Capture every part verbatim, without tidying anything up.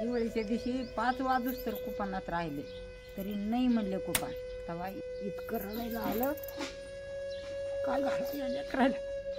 दिवाळीच्या दिवशी पाच वाजूस तर कुपानात राहिले तरी नाही म्हणले कुपान. तेव्हा इतकं रडायला आलं काय घालून लेकरायला.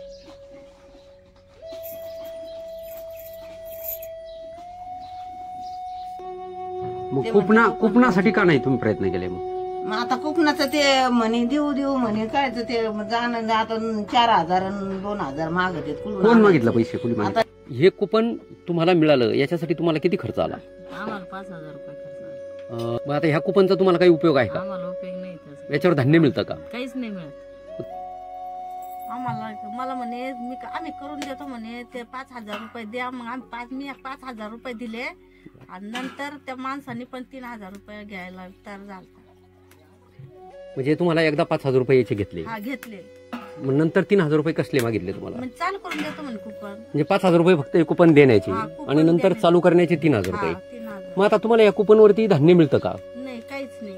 मग कुपना कुपनासाठी का नाही तुम्ही प्रयत्न केले? मग मग आता कुपनाचं ते म्हणे देऊ देऊ म्हणे काय ते जाणं आता चार हजार दोन हजार मागत आहेत. कोण मागितलं पैसे? कोणी मागितलं? हे कुपन तुम्हाला मिळालं याच्यासाठी तुम्हाला किती खर्च आला? आम्हाला पाच हजार रुपये खर्च आला. मग आता ह्या कुपनचा तुम्हाला काही उपयोग आहे का? आम्हाला उपयोग नाही त्याचा. याच्यावर धान्य मिळतं का? काहीच नाही मिळत आम्हाला. मला म्हणे मी आम्ही करून देतो म्हणे ते पाच हजार रुपये द्या. मग आम्ही पाच मी पाच हजार रुपये दिले आणि नंतर त्या माणसाने पण तीन हजार रुपये घ्यायला तर झाला. म्हणजे तुम्हाला एकदा पाच हजार रुपये याचे घेतले? हा घेतले. मग नंतर तीन हजार रुपये कसले मागितले तुम्हाला? म्हणजे चालू करून देतो म्हणे कुपन. म्हणजे पाच हजार रुपये फक्त कुपन देण्याचे आणि नंतर चालू करण्याचे तीन हजार रुपये. मग आता तुम्हाला या कुपन वरती धान्य मिळतं का? नाही काहीच नाही.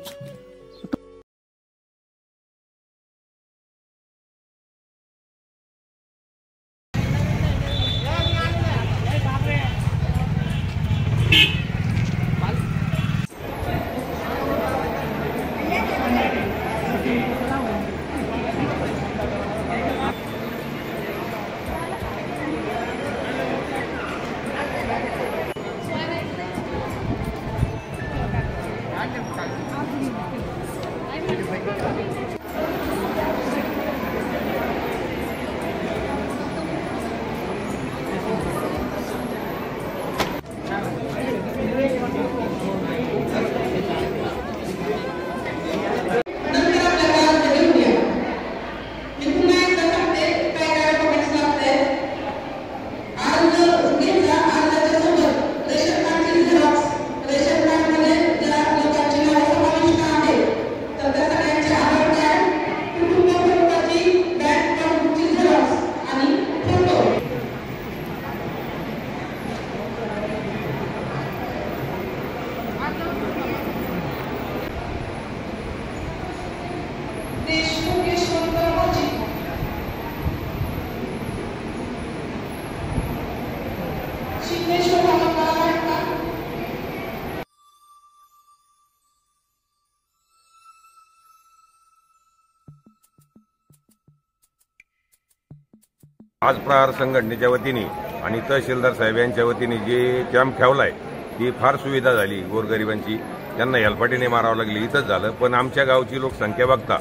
आज प्रहार संघटनेच्या वतीने आणि तहसीलदार साहेब यांच्या वतीने जे कॅम्प ठेवलाय ती फार सुविधा झाली गोरगरिबांची. त्यांना हेलपाटीने मारावं लागली इथंच झालं. पण आमच्या गावची लोकसंख्या बघता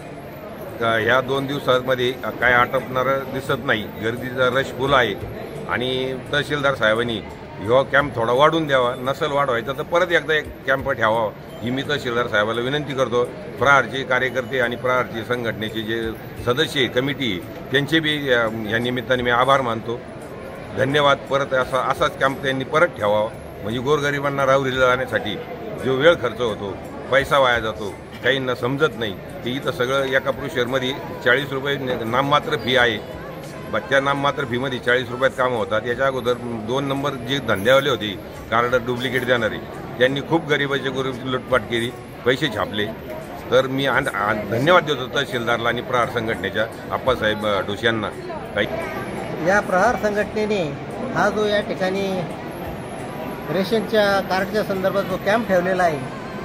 ह्या दोन दिवसांमध्ये काय आटपणारं दिसत नाही. गर्दीचा रश फुल आहे आणि तहसीलदार साहेबांनी ह्यो कॅम्प थोडा वाढून द्यावा. नसल वाढवायचा तर परत एकदा एक कॅम्प ठेवावा ही मी तहसीलदार साहेबाला विनंती करतो. प्रहारचे कार्यकर्ते आणि प्रहारचे संघटनेचे जे सदस्य कमिटी त्यांचे बी या निमित्ताने मी आभार मानतो. धन्यवाद. परत असा असाच कॅम्प त्यांनी परत ठेवावा म्हणजे गोरगरिबांना राहुरीला जाण्यासाठी जो वेळ खर्च होतो पैसा वाया जातो काहींना समजत नाही की इथं सगळं एका प्रुशरमध्ये चाळीस रुपये नाममात्र फी आहे. त्या नाममात्र फीमध्ये चाळीस रुपयात कामं होतात. याच्या अगोदर दोन नंबर जे धंद्यावाले होते कार्ड डुप्लिकेट देणारे त्यांनी खूप गरिबाच्या गरिबी लुटपाट केली पैसे छापले. तर मी धन्यवाद देतो तहसीलदारला आणि प्रहार संघटनेच्या आप्पासाहेब ढोसे यांना. काही या प्रहार संघटनेने हा जो या ठिकाणी रेशनच्या कार्डच्या संदर्भात जो कॅम्प ठेवलेला आहे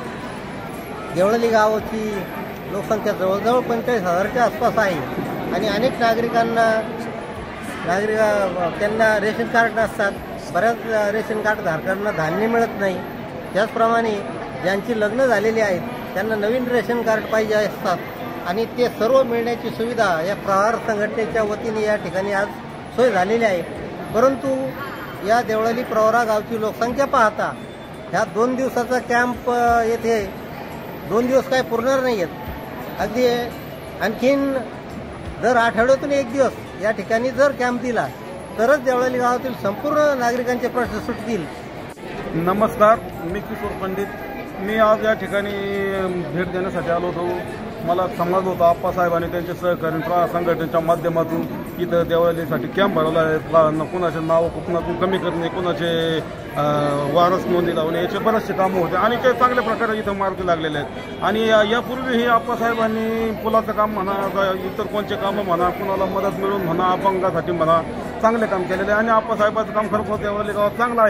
देवळली गावाची लोकसंख्या जवळजवळ पंचेचाळीस हजारच्या आसपास आहे आणि अनेक नागरिकांना नागरिक त्यांना रेशन कार्ड नसतात. बऱ्याच रेशन कार्ड धारकांना धान्य मिळत नाही. त्याचप्रमाणे ज्यांची लग्न झालेली आहेत त्यांना नवीन रेशन कार्ड पाहिजे असतात आणि ते सर्व मिळण्याची सुविधा या प्रहार संघटनेच्या वतीने या ठिकाणी आज सोय झालेली आहे. परंतु या देवळाली प्रवरा गावची लोकसंख्या पाहता ह्या दोन दिवसाचा कॅम्प येथे दोन दिवस काय पुरणार नाही आहेत. अगदी आणखीन दर आठवड्यातून एक दिवस या ठिकाणी जर कॅम्प दिला तरच देवळाली गावातील संपूर्ण नागरिकांचे प्रश्न सुटतील. नमस्कार, मी किशोर पंडित. मी आज या ठिकाणी भेट देण्यासाठी आलो होतो. मला समजलं होतं आप्पासाहेब आणि त्यांचे सहकारी प्रहार संघटनेच्या माध्यमातून इथं देवळालीसाठी कॅम्प भरवला आहे. कुणाचे नाव कुणातून कमी करणे, कुणाचे वारस नोंदी लावणे याचे बरेचसे कामं होते आणि ते चांगल्या प्रकारे इथं मार्गी लागलेले आहेत. आणि यापूर्वीही आप्पासाहेबांनी पुलाचं काम म्हणा इतर कोणते कामं म्हणा कुणाला मदत मिळून म्हणा अपंगासाठी म्हणा चांगले काम केलेले आहे आणि आप्पासाहेबाचं काम खरोखर देवळाली गावात चांगलं आहे.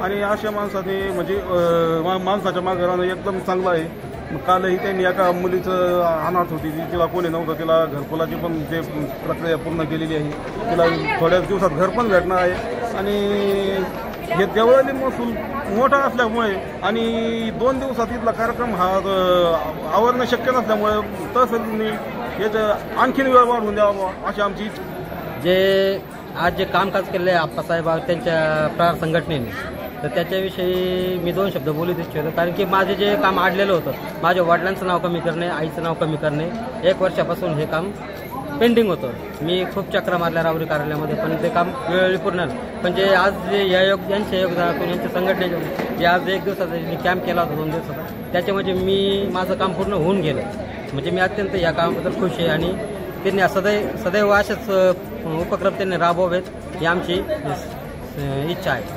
आणि अशा माणसाने म्हणजे अं, मा- माणसाच्या मागे राहणं एकदम चांगलं आहे. कालही त्यांनी एका मुलीचं अनाथ होती, ती तिला कोणी नव्हतं, तिला घरकुलाची पण ते प्रक्रिया पूर्ण केलेली आहे. तिला थोड्याच दिवसात घर पण भेटणार आहे. आणि हे देवळाली महसूल मोठा असल्यामुळे आणि दोन दिवसात इथला कार्यक्रम हा अं, आवरणं शक्य नसल्यामुळे तहसीलने याचं आणखीन वेळ वाढवून द्यावा अशी आमची इच्छा. जे आज जे कामकाज केले आहे आप्पासाहेब त्यांच्या प्रहार संघटनेने, तर त्याच्याविषयी मी दोन शब्द बोलू इच्छितो. कारण की माझे जे काम अडलेलं होतं, माझ्या वडिलांचं नाव कमी करणे, आईचं नाव कमी करणे, एक वर्षापासून हे काम पेंडिंग होतं. मी खूप चक्रा मारल्या रावरी कार्यालयामध्ये, पण ते काम वेळोवेळी पूर्ण झालं. पण जे आज जे या योग यांच्या योगदानातून यांच्या संघटनेच्या जे आज एक दिवसाचा कॅम्प केला होता, दोन दिवसाचा, त्याच्यामध्ये मी माझं काम पूर्ण होऊन गेलं. म्हणजे मी अत्यंत या कामाबद्दल खुश आहे आणि त्यांनी सदैव सदैव असेच उपक्रम त्यांनी राबवावेत ही आमची इच्छा आहे.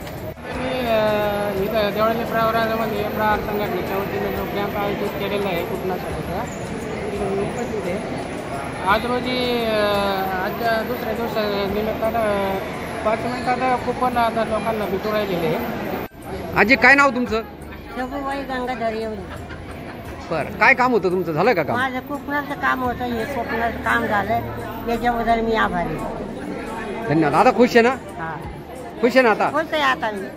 इथं देवळाली प्रवरामध्ये प्रहार संघटनेच्या वतीने जो कॅम्प आयोजित केलेला आहे कुटुंबासाठीचा, तिथे उपस्थित आहे. आज रोजी आजच्या दुसऱ्या दिवसानिमित्तानं पाच मिनिटात कुपन आता लोकांना भेटू राहिलेले आहे. आजी काय नाव तुमचं? शबूबाई गंगाधर एवढी. बरं, काय काम होतं तुमचं, झालं का काम? माझं कोकणाचं काम होतं, हे कोकणाचं काम झालं, त्याच्याबद्दल मी आभारी आहे. धन्यवाद. आता खुश आहे ना? हा, खुश आहे ना आता? होत आहे आता मी.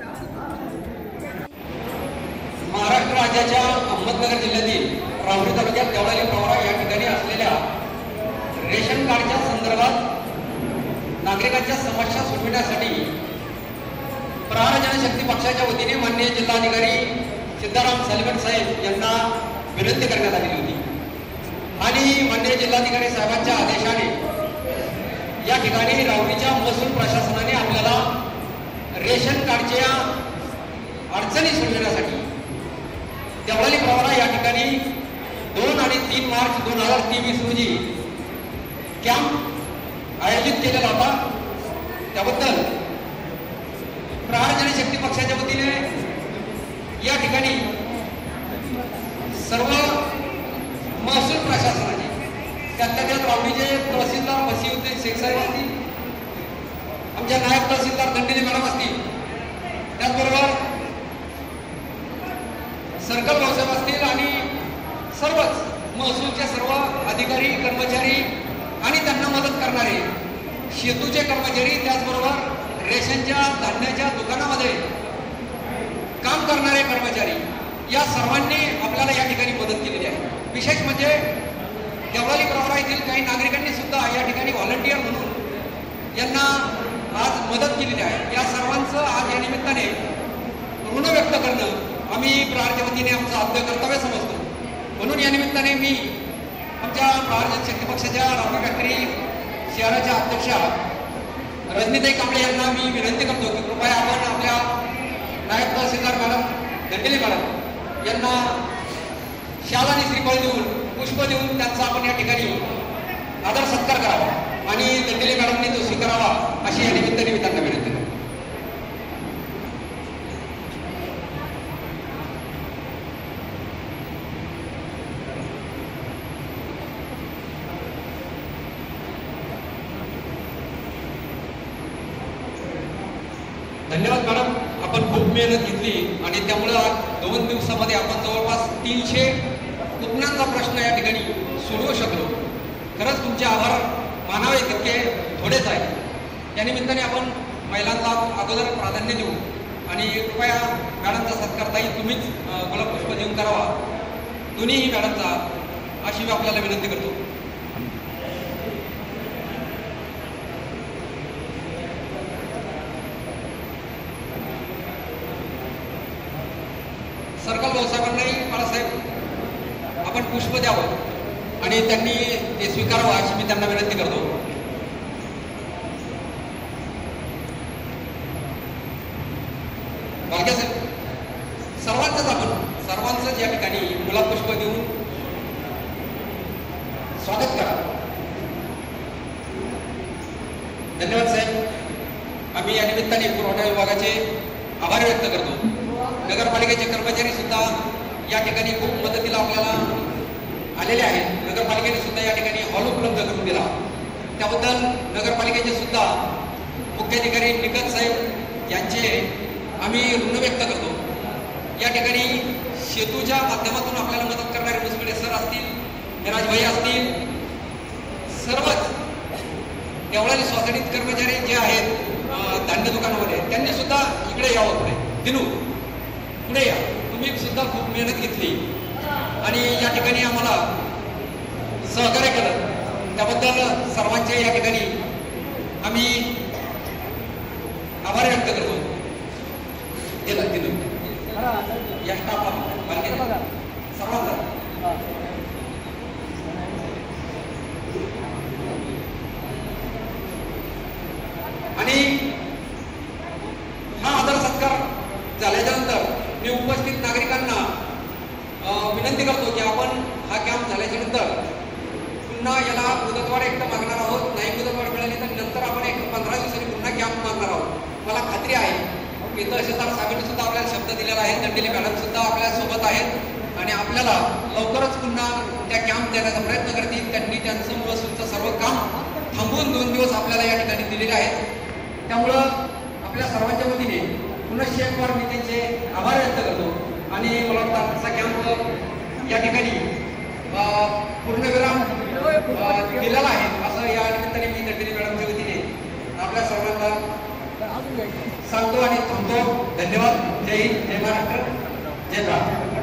महाराष्ट्र राज्याच्या अहमदनगर जिल्ह्यातील राहुरी तालुक्यात देवळाली प्रवरा या ठिकाणी असलेल्या रेशन कार्डच्या संदर्भात नागरिकांच्या समस्या सोडविण्यासाठी प्रहार जनशक्ती पक्षाच्या वतीने माननीय जिल्हाधिकारी सिद्धाराम सालगड साहेब यांना विनंती करण्यात आलेली होती. आणि माननीय जिल्हाधिकारी साहेबांच्या आदेशाने या ठिकाणी राहुरीच्या महसूल प्रशासनाने आपल्याला रेशन कार्डच्या अडचणी सोडविण्यासाठी देवळाली प्रवरा या ठिकाणी दोन आणि तीन मार्च दोन हजार तेवीस रोजी कॅम्प आयोजित केलेला होता. त्याबद्दल प्रहार जनशक्ती पक्षाच्या वतीने या ठिकाणी सर्व महसूल प्रशासनाने, त्यातल्या त्यात राहुरीचे तहसीलदार बसीउद्दीन शेख साहेब असतील, आमच्या नायब तहसीलदार दंडेले मॅडम असतील, त्याचबरोबर सर्कल भाऊसाहेब असतील आणि सर्वच महसूलचे सर्व अधिकारी कर्मचारी आणि त्यांना मदत करणारे शेतूचे कर्मचारी, त्याचबरोबर रेशनच्या धान्याच्या दुकानामध्ये काम करणारे कर्मचारी, या सर्वांनी आपल्याला या ठिकाणी मदत केलेली आहे. विशेष म्हणजे देवळाली प्रवरा येथील काही नागरिकांनी सुद्धा या ठिकाणी व्हॉलंटियर म्हणून यांना आज मदत केलेली आहे. या सर्वांचं आज या निमित्ताने ऋण व्यक्त करणं आम्ही प्रहारच्या वतीने आमचं आद्य कर्तव्य समजतो. म्हणून या निमित्ताने मी आमच्या प्रहार जनशक्ती पक्षाच्या राहुरी फॅक्टरी शहराच्या अध्यक्षा रजनीताई कांबळे यांना मी विनंती करतो की कृपया आपण आपल्या नायब तहसीलदार मॅडम दंडेले मॅडम यांना शाल आणि श्रीफळ देऊन, पुष्प देऊन त्यांचा आपण या ठिकाणी आदर सत्कार करावा आणि दंडेले मॅडमने तो स्वीकारावा अशी या निमित्ताने मी त्यांना विनंती करतो. धन्यवाद मॅडम, आपण खूप मेहनत घेतली आणि त्यामुळं दोन दिवसामध्ये आपण जवळपास तीनशे कुटुंबांचा प्रश्न या ठिकाणी सोडवू शकलो. खरंच तुमचे आभार मानावे तितके थोडेच आहे. या निमित्ताने आपण महिलांना अगोदर प्राधान्य देऊ आणि कृपया मॅडमचा सत्कार ताई तुम्हीच गुलाबपुष्प देऊन करावा, दोन्हीही मॅडमचा, अशी मी आपल्याला विनंती करतो. सर्कल भाऊसाहेबांनाही बाळासाहेब आपण पुष्प द्यावं आणि त्यांनी ते स्वीकारावं अशी मी त्यांना विनंती करतो. बाळकेसाहेब सर्वांचंच आपण सर्वांचंच या ठिकाणी गुलाब पुष्प देऊन स्वागत करा. धन्यवाद साहेब. आम्ही या निमित्ताने पुरवठा विभागाचे आभार व्यक्त करतो. नगरपालिकेचे कर्मचारी सुद्धा या ठिकाणी खूप मदतीला आपल्याला आलेले आहेत. नगरपालिकेने सुद्धा या ठिकाणी हॉल उपलब्ध करून दिला, त्याबद्दल नगरपालिकेचे सुद्धा मुख्याधिकारी निकत साहेब यांचे आम्ही ऋण व्यक्त करतो. या ठिकाणी सेतूच्या माध्यमातून आपल्याला मदत करणारे मुसकडे सर असतील, मिराजभाई असतील, सर्वच देवळाली सोसायटीत कर्मचारी जे आहेत धान्य दुकानामध्ये, त्यांनी सुद्धा इकडे यावं. नाही दिनू पुढे या, तुम्ही सुद्धा खूप मेहनत घेतली आणि या ठिकाणी आम्हाला सहकार्य केलं, त्याबद्दल सर्वांचे या ठिकाणी आम्ही आभार व्यक्त करतो. दिलं दिलं या स्टाफला सर्वांना आणि हा आदर सत्कार झाल्याच्या नंतर मी उपस्थित नागरिकांना विनंती करतो की आपण हा कॅम्प झाल्याच्या नंतर पुन्हा याला मुदतवाढ एक तर मागणार आहोत. नाही मुदतवाढ मिळाली तर नंतर आपण एक पंधरा दिवसांनी पुन्हा कॅम्प मागणार आहोत. मला खात्री आहे की तहसीलदार साहेबांनी सुद्धा आपल्याला शब्द दिलेला आहे, दंडेली मॅडम सुद्धा आपल्या सोबत आहेत आणि आपल्याला लवकरच पुन्हा त्या कॅम्प देण्याचा प्रयत्न करतील. त्यांनी त्यांचं महसूलचं सर्व काम थांबवून दोन दिवस आपल्याला या ठिकाणी दिलेले आहेत. त्यामुळं आपल्या सर्वांच्या वतीने पुन्हा एक वार मी त्यांचे आभार व्यक्त करतो आणि मला वाटतं आजचा कॅम्प या ठिकाणी पूर्णविराम दिलेला आहे असं या निमित्ताने मी दंडेली मॅडमच्या वतीने आपल्या सर्वांना सांगतो आणि थांबतो. धन्यवाद. जय हिंद, जय महाराष्ट्र, जय भारत.